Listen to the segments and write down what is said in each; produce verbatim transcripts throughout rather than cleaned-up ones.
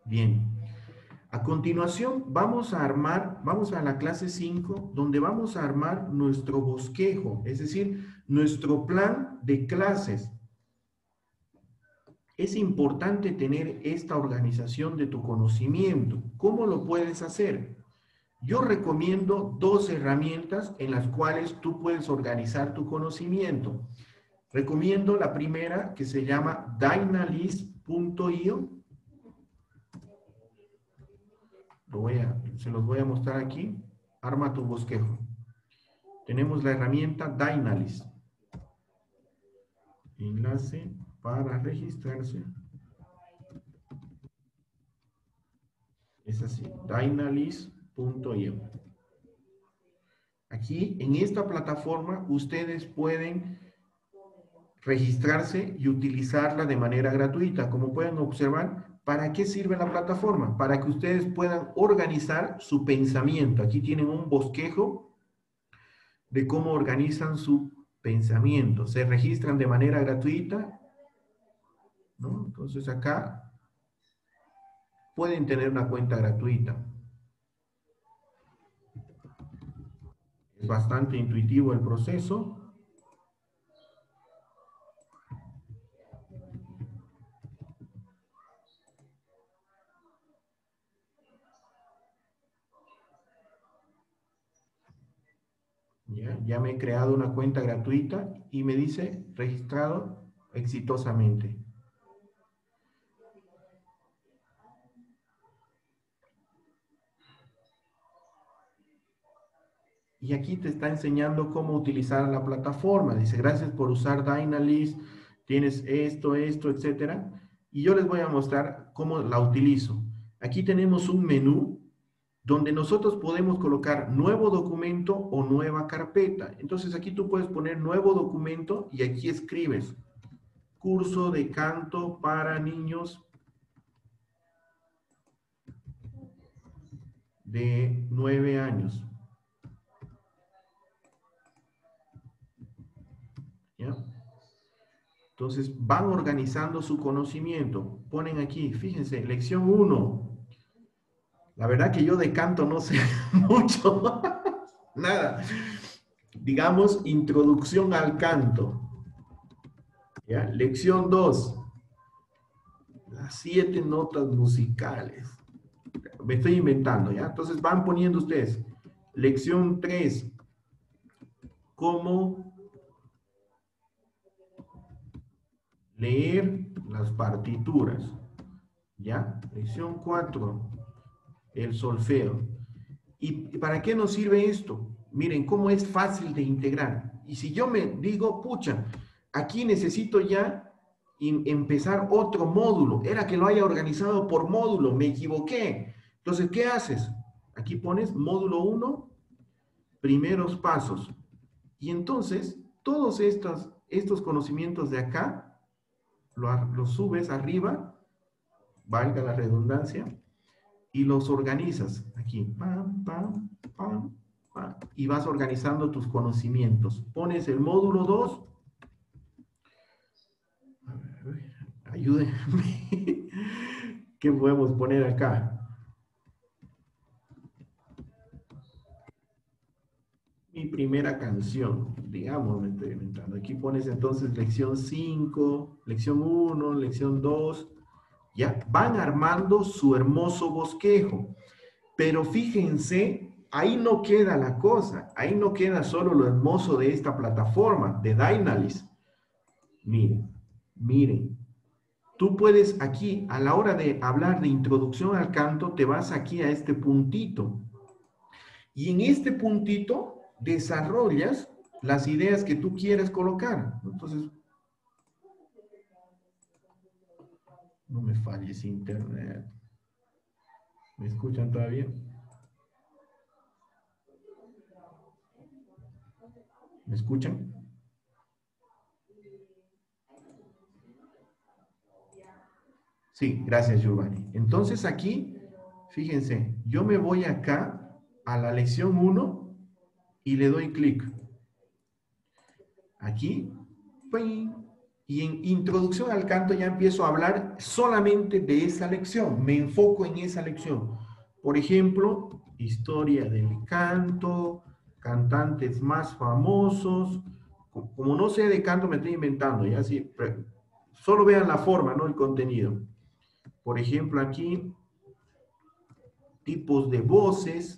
Bien. A continuación vamos a armar, vamos a la clase cinco, donde vamos a armar nuestro bosquejo, es decir, nuestro plan de clases. Es importante tener esta organización de tu conocimiento. ¿Cómo lo puedes hacer? Yo recomiendo dos herramientas en las cuales tú puedes organizar tu conocimiento. Recomiendo la primera, que se llama dynalist punto i o. Lo voy a, se los voy a mostrar aquí. Arma tu bosquejo. Tenemos la herramienta Dynalist. Enlace para registrarse. Es así, dynalist punto i o. Aquí, en esta plataforma, ustedes pueden registrarse y utilizarla de manera gratuita. Como pueden observar, ¿para qué sirve la plataforma? Para que ustedes puedan organizar su pensamiento. Aquí tienen un bosquejo de cómo organizan su pensamiento. Se registran de manera gratuita, ¿no? Entonces acá pueden tener una cuenta gratuita. Es bastante intuitivo el proceso. Ya, ya me he creado una cuenta gratuita y me dice registrado exitosamente. Y aquí te está enseñando cómo utilizar la plataforma. Dice, gracias por usar Dynalist, tienes esto, esto, etcétera. Y yo les voy a mostrar cómo la utilizo. Aquí tenemos un menú donde nosotros podemos colocar nuevo documento o nueva carpeta. Entonces aquí tú puedes poner nuevo documento y aquí escribes curso de canto para niños de nueve años. ¿Ya? Entonces van organizando su conocimiento. Ponen aquí, fíjense, lección uno. La verdad que yo de canto no sé mucho. Nada. Digamos, introducción al canto. ¿Ya? Lección dos. Las siete notas musicales. Me estoy inventando, ¿ya? Entonces van poniendo ustedes. Lección tres. Cómo leer las partituras. ¿Ya? Lección cuatro. El solfeo. ¿Y para qué nos sirve esto? Miren cómo es fácil de integrar. Y si yo me digo, pucha, aquí necesito ya empezar otro módulo. Era que lo haya organizado por módulo, me equivoqué. Entonces, ¿qué haces? Aquí pones módulo uno, primeros pasos. Y entonces, todos estos, estos conocimientos de acá, los lo subes arriba, valga la redundancia, y los organizas aquí, pam, pam, pam, pam, y vas organizando tus conocimientos. Pones el módulo dos, ayúdenme, ¿qué podemos poner acá? Mi primera canción, digamos, me estoy inventando. Aquí pones entonces lección cinco, lección uno, lección dos, ya van armando su hermoso bosquejo. Pero fíjense, ahí no queda la cosa, ahí no queda solo lo hermoso de esta plataforma, de Dynalist. Miren, miren, tú puedes aquí, a la hora de hablar de introducción al canto, te vas aquí a este puntito. Y en este puntito desarrollas las ideas que tú quieres colocar. Entonces, no me falles internet. ¿Me escuchan todavía? ¿Me escuchan? Sí, gracias, Giovanni. Entonces aquí, fíjense, yo me voy acá a la lección uno y le doy clic. Aquí, ¡ping! Y en introducción al canto ya empiezo a hablar solamente de esa lección, me enfoco en esa lección. Por ejemplo, historia del canto, cantantes más famosos. Como no sé de canto, me estoy inventando, ya sí, solo vean la forma, no el contenido. Por ejemplo, aquí, tipos de voces.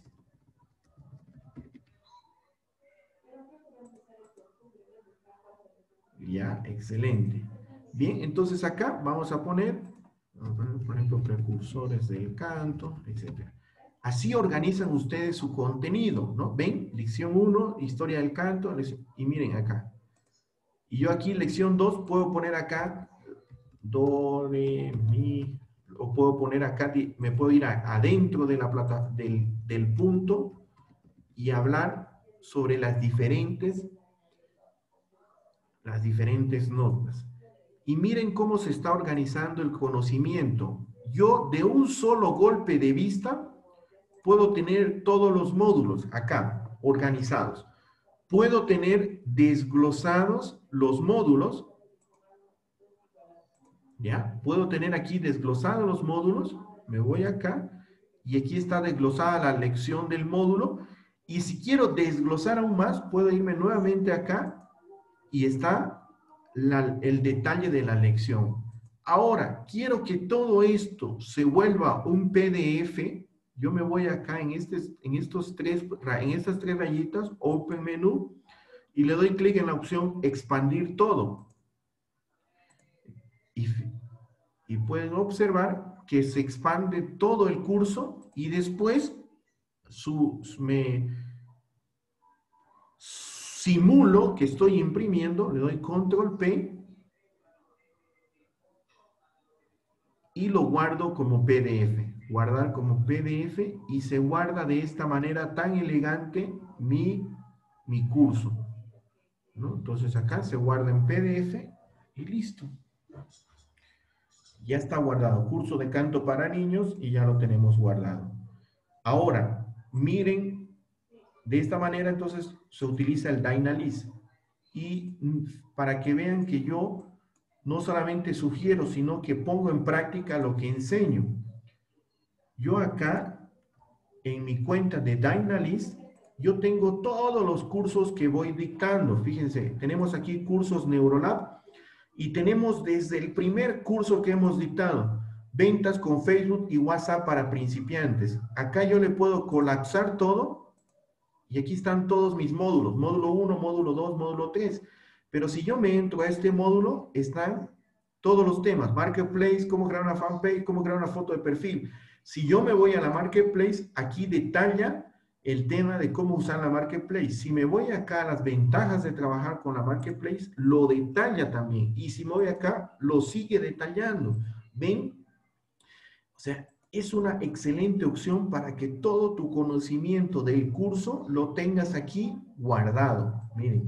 Ya, excelente. Bien, entonces acá vamos a poner, por ejemplo, precursores del canto, etcétera. Así organizan ustedes su contenido, ¿no? ¿Ven? Lección uno, historia del canto, y miren acá. Y yo aquí, lección dos, puedo poner acá do, re, mi, o puedo poner acá, me puedo ir a, adentro de la plata, del, del punto y hablar sobre las diferentes, las diferentes notas. Y miren cómo se está organizando el conocimiento. Yo de un solo golpe de vista puedo tener todos los módulos acá organizados. Puedo tener desglosados los módulos. ¿Ya? Puedo tener aquí desglosados los módulos. Me voy acá y aquí está desglosada la lección del módulo. Y si quiero desglosar aún más, puedo irme nuevamente acá y está La, el detalle de la lección. Ahora, quiero que todo esto se vuelva un P D F. Yo me voy acá en, este, en, estos tres, en estas tres rayitas, Open Menú, y le doy clic en la opción Expandir todo. Y, y pueden observar que se expande todo el curso y después su, me simulo que estoy imprimiendo, le doy Control P y lo guardo como P D F. Guardar como P D F y se guarda de esta manera tan elegante mi, mi curso, ¿no? Entonces acá se guarda en P D F y listo. Ya está guardado. Curso de canto para niños y ya lo tenemos guardado. Ahora, miren, de esta manera entonces se utiliza el Dynalist. Y para que vean que yo no solamente sugiero, sino que pongo en práctica lo que enseño. Yo acá, en mi cuenta de Dynalist, yo tengo todos los cursos que voy dictando. Fíjense, tenemos aquí cursos Neurolab y tenemos desde el primer curso que hemos dictado, ventas con Facebook y WhatsApp para principiantes. Acá yo le puedo colapsar todo y aquí están todos mis módulos, módulo uno, módulo dos, módulo tres. Pero si yo me entro a este módulo, están todos los temas, Marketplace, cómo crear una fanpage, cómo crear una foto de perfil. Si yo me voy a la Marketplace, aquí detalla el tema de cómo usar la Marketplace. Si me voy acá a las ventajas de trabajar con la Marketplace, lo detalla también. Y si me voy acá, lo sigue detallando. ¿Ven? O sea, es una excelente opción para que todo tu conocimiento del curso lo tengas aquí guardado. Miren.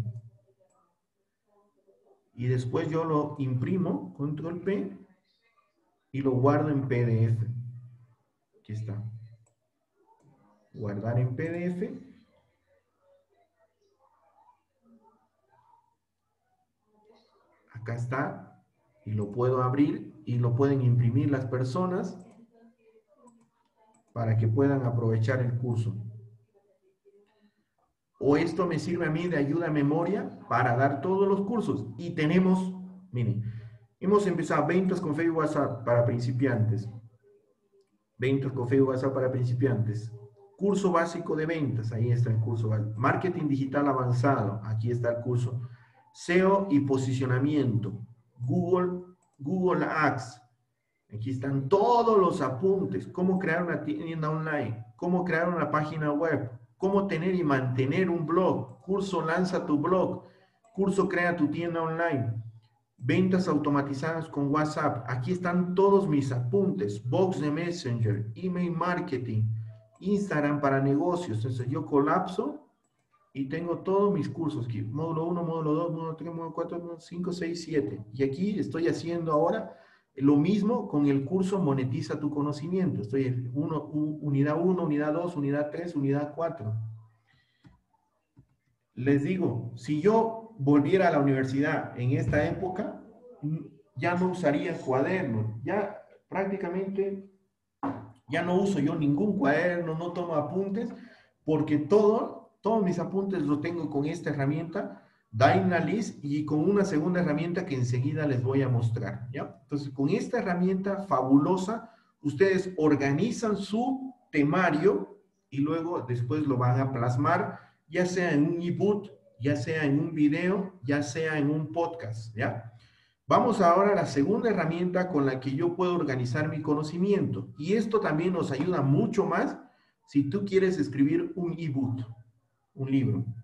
Y después yo lo imprimo, Control P, y lo guardo en P D F. Aquí está. Guardar en P D F. Acá está. Y lo puedo abrir y lo pueden imprimir las personas para que puedan aprovechar el curso. O esto me sirve a mí de ayuda a memoria para dar todos los cursos. Y tenemos, miren, hemos empezado ventas con Facebook WhatsApp para principiantes. Ventas con Facebook WhatsApp para principiantes. Curso básico de ventas, ahí está el curso. Marketing digital avanzado, aquí está el curso. S E O y posicionamiento. Google, Google Ads. Aquí están todos los apuntes. Cómo crear una tienda online. Cómo crear una página web. Cómo tener y mantener un blog. Curso Lanza tu blog. Curso Crea tu tienda online. Ventas automatizadas con WhatsApp. Aquí están todos mis apuntes. Box de Messenger. Email marketing. Instagram para negocios. Entonces yo colapso y tengo todos mis cursos aquí. Módulo uno, módulo dos, módulo tres, módulo cuatro, módulo cinco, seis, siete. Y aquí estoy haciendo ahora lo mismo con el curso Monetiza tu conocimiento. Estoy en uno, unidad uno, unidad dos, unidad tres, unidad cuatro. Les digo, si yo volviera a la universidad en esta época, ya no usaría cuaderno. Ya prácticamente ya no uso yo ningún cuaderno, no tomo apuntes, porque todo, todos mis apuntes los tengo con esta herramienta, Dynalist, y con una segunda herramienta que enseguida les voy a mostrar, ¿ya? Entonces, con esta herramienta fabulosa, ustedes organizan su temario y luego después lo van a plasmar, ya sea en un ebook, ya sea en un video, ya sea en un podcast, ¿ya? Vamos ahora a la segunda herramienta con la que yo puedo organizar mi conocimiento. Y esto también nos ayuda mucho más si tú quieres escribir un ebook, un libro.